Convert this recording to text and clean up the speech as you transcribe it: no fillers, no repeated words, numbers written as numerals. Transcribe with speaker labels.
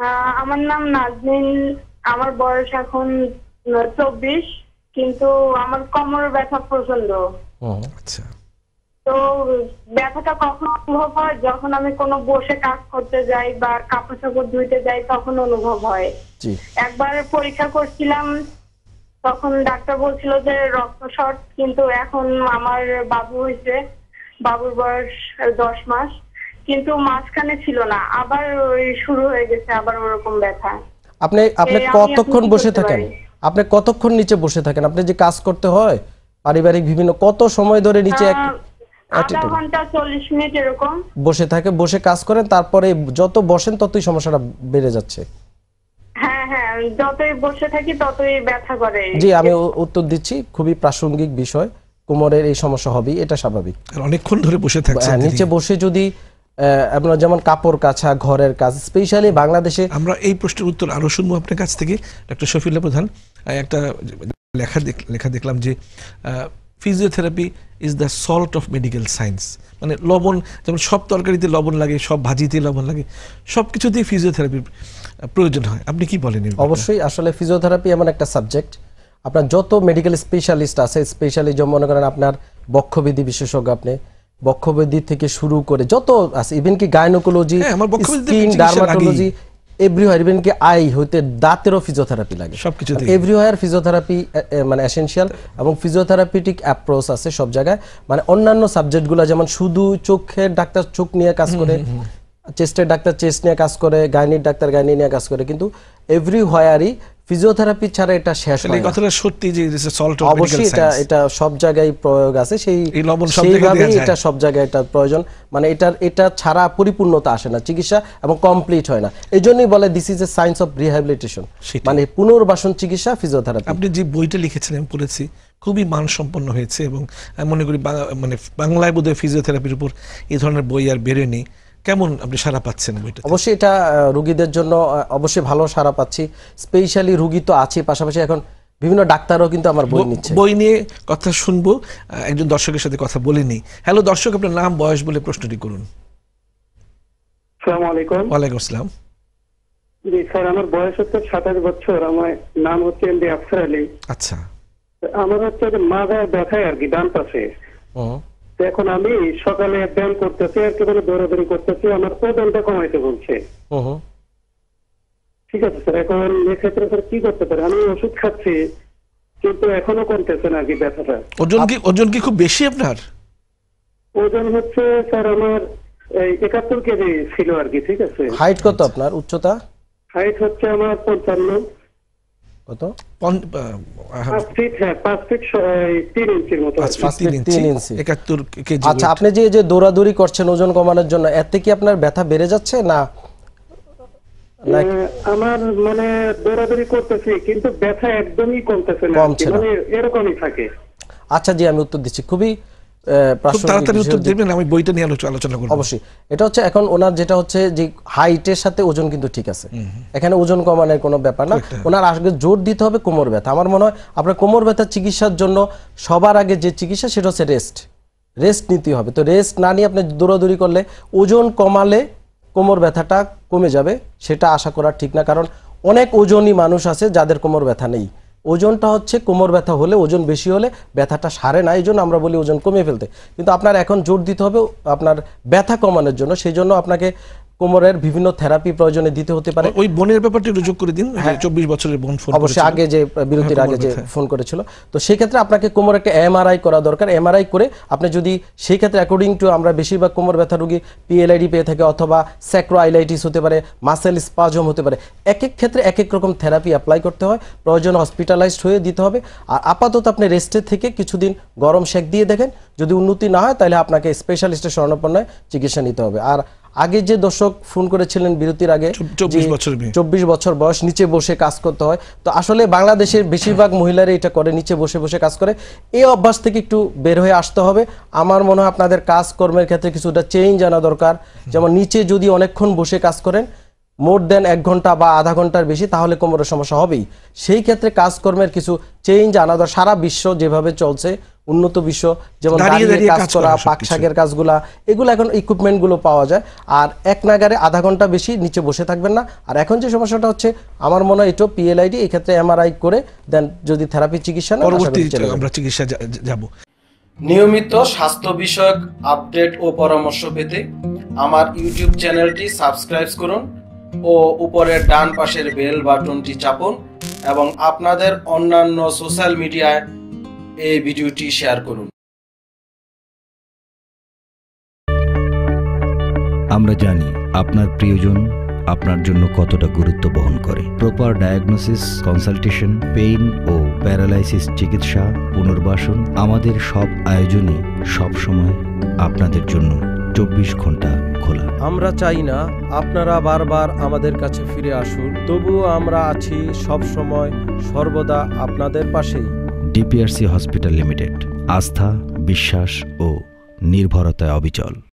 Speaker 1: আমার নাম নাজনীন। আমার বয়স এখন 24, কিন্তু আমার কোমর ব্যথা প্রচন্ড।
Speaker 2: আচ্ছা।
Speaker 1: তো ব্যথাটা কখন অনুভব হয়, যখন আমি কোনো বসে কাজ করতে যাই বা কাপড় চাপড় ধুইতে যাই তখন অনুভব হয়। একবার পরীক্ষা করছিলাম, তখন ডাক্তার বলছিল যে রক্ত শর্ট, কিন্তু এখন আমার বাবু হয়েছে, বাবুর বয়স 10 মাস, কিন্তু মাঝখানে ছিল না, আবার ওই শুরু হয়ে গেছে আবার ওরকম ব্যথা।
Speaker 3: আপনি কতক্ষণ বসে থাকেন? আপনি কতক্ষণ নিচে বসে থাকেন? আপনি যে কাজ করতে হয় পারিবারিক বিভিন্ন, কত সময় ধরে নিচে?
Speaker 1: আধা ঘন্টা 40 মিনিট এরকম
Speaker 3: বসে থাকে, বসে কাজ করেন, তারপরে যত বসেন ততই সমস্যাটা বেড়ে যাচ্ছে?
Speaker 1: হ্যাঁ হ্যাঁ, যতই বসে থাকি ততই ব্যথা করে।
Speaker 3: জি, আমি উত্তর দিচ্ছি। খুবই প্রাসঙ্গিক বিষয়, কোমরের এই সমস্যা হবেই, এটা স্বাভাবিক।
Speaker 2: অনেকক্ষণ ধরে বসে থাকছেন,
Speaker 3: নিচে বসে যদি আপনার যেমন কাপড় কাচা, ঘরের কাজ, স্পেশালি বাংলাদেশে।
Speaker 2: আমরা এই প্রশ্নের উত্তর আরো শুনবো আপনার কাছ থেকে। ডক্টর শফিউল্লাহ প্রধান, একটা লেখা দেখলাম যে physiotherapy is the salt of medical science. মানে লবণ, যেমন সব তরকারিতে লবণ লাগে, সব ভাজিতে লবণ লাগে, সব কিছুতেই ফিজিওথেরাপির প্রয়োজন হয়। আপনি কি বলেন?
Speaker 3: অবশ্যই, আসলে ফিজিওথেরাপি এমন একটা সাবজেক্ট, আপনার যত মেডিকেল স্পেশালিস্ট আছে, স্পেশালি যেমন মনে করেন আপনার বক্ষব্যাধি বিশেষজ্ঞ, আপনি বক্ষব্যাধি থেকে শুরু করে যত আছে, ইভেন কি gynaecology, skin, dermatology, everywhere, even কি আই হইতে দাঁতেরও ফিজিওথেরাপি লাগে।
Speaker 2: সবকিছুতে
Speaker 3: এভরিওয়্যার ফিজিওথেরাপি মানে এসেনশিয়াল, এবং ফিজিওথেরাপিউটিক অ্যাপ্রোচ আছে সব জায়গায়। মানে অন্যান্য সাবজেক্টগুলো যেমন শুধু চোখের ডাক্তার চোখ নিয়ে কাজ করে, চেস্টের ডাক্তার চেস্ট নিয়ে কাজ করে, গাইনির ডাক্তার গাইনি নিয়ে কাজ করে, কিন্তু এভরিওয়্যারই ফিজিওথেরাপি ছাড়া এটা শেষ হয় না।
Speaker 2: এই কথাটা সত্যি যে সল্ট অফ মেডিকেল
Speaker 3: অবশ্যই এটা সব জায়গায় প্রয়োগ আছে, সেইভাবে এটা সব জায়গায় এটা প্রয়োজন। মানে এটা ছাড়া পরিপূর্ণতা আসে না চিকিৎসা, এবং কমপ্লিট হয় না। এই জন্যই বলে this is a science of rehabilitation, মানে পুনর্বাসন চিকিৎসা ফিজিওথেরাপি।
Speaker 2: আপনি যে বইটা লিখেছেন আমি পড়েছি, খুবই মানসম্পন্ন হয়েছে, এবং আমি মনে করি মানে বাংলায় বোধহয় ফিজিওথেরাপির উপর এই ধরনের বই আর বেরোয়নি। কেমন আপনি সাড়া পাচ্ছেন বইটা?
Speaker 3: অবশ্যই এটা রোগীদের জন্য অবশ্যই ভালো সাড়া পাচ্ছি। স্পেশালি রোগী তো আছে, পাশাপাশি এখন বিভিন্ন ডাক্তারও কিন্তু আমার বই নিচ্ছে।
Speaker 2: বই নিয়ে কথা শুনবো, একজন দর্শকের সাথে কথা বলে নিই। হ্যালো দর্শক, আপনার নাম বয়স বলে প্রশ্নটি করুন।
Speaker 4: আসসালামু আলাইকুম।
Speaker 2: ওয়ালাইকুম আসসালাম।
Speaker 4: জি স্যার, আমার বয়স হচ্ছে 27 বছর, আমার নাম হচ্ছে এমডি আফসার আলী।
Speaker 2: আচ্ছা।
Speaker 4: আমার হচ্ছে মাথায় ব্যথায় আর কি, ডান পাশে। এখন আমি সকালে ব্যায়াম করতেছি, একেবারে দৌড়াদৌড়ি করতেছি, আমার ওজনটা কমাইতে বলছে। ঠিক আছে স্যার, এখন এক্ষেত্রে স্যার কি করতে পারে? আমি ওষুধ খাচ্ছি, কিন্তু এখনো কমতেছে না আর কি ব্যথাটা।
Speaker 2: ওজন কি খুব বেশি আপনার?
Speaker 4: ওজন হচ্ছে স্যার আমার 71 কেজি ছিল আর কি। ঠিক আছে।
Speaker 3: হাইট কত আপনার? উচ্চতা?
Speaker 4: হাইট হচ্ছে আমার 55।
Speaker 3: কত?
Speaker 4: 5 ফিট 3 ইঞ্চির মতো।
Speaker 3: 3 ইঞ্চি।
Speaker 2: 71 কেজি।
Speaker 3: আচ্ছা, আপনি যে দৌড়াদৌড়ি করছেন ওজন কমানোর জন্য, এতে কি আপনার ব্যথা বেড়ে যাচ্ছে না?
Speaker 4: আমার মানে দৌড়াদৌড়ি করতেছি, কিন্তু ব্যথা একদমই কমতেছে না, মানে এরকমই থাকে।
Speaker 3: আচ্ছা জি, আমি উত্তর দিচ্ছি। খুবই অবশ্যই এটা হচ্ছে, এখন ওনার যেটা হচ্ছে যে হাইটের সাথে ওজন কিন্তু ঠিক আছে, এখানে ওজন কমানোর কোনো ব্যাপার না। ওনার আগে জোর দিতে হবে কোমর ব্যথা। আমার মনে হয় আপনার কোমর ব্যথার চিকিৎসার জন্য সবার আগে যে চিকিৎসা সেটা হচ্ছে রেস্ট নিতে হবে। তো রেস্ট না নিয়ে আপনি দৌড়াদৌড়ি করলে, ওজন কমালে কোমর ব্যথাটা কমে যাবে, সেটা আশা করা ঠিক না। কারণ অনেক ওজনই মানুষ আছে যাদের কোমর ব্যথা নেই। ওজনটা হচ্ছে, কোমর ব্যথা হলে, ওজন বেশি হলে ব্যথাটা সারে না, এই জন্য আমরা বলি ওজন কমিয়ে ফেলতে। কিন্তু আপনার এখন জোর দিতে হবে আপনার ব্যথা কমানোর জন্য, সেই জন্য আপনাকে কোমরের বিভিন্ন থেরাপি প্রয়োজনে দিতে হতে পারে।
Speaker 2: ওই বোনের ব্যাপারটা একটু যোগ করে দিন। 24 বছরের বোন ফোন করেছিল,
Speaker 3: অবশ্যই আগে যে বিরতির আগে যে ফোন করেছিল, তো সেই ক্ষেত্রে আপনাকে কোমর একটা এমআরআই করা দরকার। এমআরআই করে আপনি যদি সেই ক্ষেত্রে অ্যাকর্ডিং টু, আমরা বেশিরভাগ কোমর ব্যথা রোগী পিএলআইডি পেয়ে থাকে, অথবা স্যাক্রোআইলাইটিস হতে পারে, মাসেল স্পাজম হতে পারে। এক এক ক্ষেত্রে এক এক রকম থেরাপি অ্যাপ্লাই করতে হয়, প্রয়োজন হসপিটালাইজড হয়ে দিতে হবে। আর আপাতত আপনি রেস্টে থেকে কিছুদিন গরম সেক দিয়ে দেখেন, যদি উন্নতি না হয় তাহলে আপনাকে স্পেশালিস্টের শরণাপন্নে চিকিৎসা নিতে হবে। আর আগে যে দর্শক ফোন করেছিলেন বিরতির আগে, 24 বছর বয়স, নিচে বসে কাজ করতে হয়, তো আসলে বাংলাদেশের বেশিরভাগ মহিলারা এটা করে, নিচে বসে বসে কাজ করে। এই অভ্যাস থেকে একটু বের হয়ে আসতে হবে। আমার মনে হয় আপনাদের কাজকর্মের ক্ষেত্রে কিছুটা চেঞ্জ আনা দরকার। যেমন নিচে যদি অনেকক্ষণ বসে কাজ করেন, মোর দেন 1 ঘন্টা বা আধা ঘন্টার বেশি, তাহলে কোমরের সমস্যা হবেই। সেই ক্ষেত্রে কাজকর্মের কিছু চেঞ্জ আনা দরকার। সারা বিশ্ব যেভাবে চলছে, উন্নত বিশ্ব, যেমন দাঁড়িয়ে কাজ করা, পাকশাকের কাজগুলা, এগুলো এখন ইকুইপমেন্টগুলো পাওয়া যায়। আর এক নাগারে আধা ঘন্টা বেশি নিচে বসে থাকবেন না। আর এখন যে সমস্যাটা হচ্ছে, আমার মনে হয় এটা পিএলআইডি, এই ক্ষেত্রে এমআরআই করে দেন যদি থেরাপি চিকিৎসা না,
Speaker 2: পরবর্তী আমরা চিকিৎসা যাব।
Speaker 3: নিয়মিত স্বাস্থ্য বিষয়ক আপডেট ও পরামর্শ পেতে আমার ইউটিউব চ্যানেলটি সাবস্ক্রাইব করুন ও উপরের ডান পাশের বেল বাটনটি চাপুন এবং আপনাদের অন্যান্য সোশ্যাল মিডিয়ায় এই ভিডিওটি শেয়ার করুন।
Speaker 5: আমরা জানি আপনার প্রিয়জন আপনার জন্য কতটা গুরুত্ব বহন করে। প্রপার ডায়াগনোসিস, কনসালটেশন, পেইন ও প্যারালাইসিস চিকিৎসা, পুনর্বাসন, আমাদের সব আয়োজনই সব সময় আপনাদের জন্য 24 ঘন্টা খোলা।
Speaker 3: আমরা চাই না আপনারা বারবার আমাদের কাছে ফিরে আসুন, তবুও আমরা আছি সব সময় সর্বদা আপনাদের পাশেই।
Speaker 5: ডিপিআরসি হসপিটাল লিমিটেড, আস্থা, বিশ্বাস ও নির্ভরতায় অবিচল।